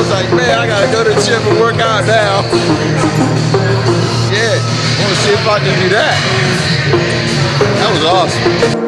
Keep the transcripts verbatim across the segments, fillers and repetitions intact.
was like, man, I gotta go to the gym and work out now. Yeah, I wanna see if I can do that. That was awesome.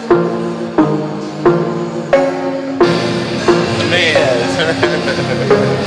Man.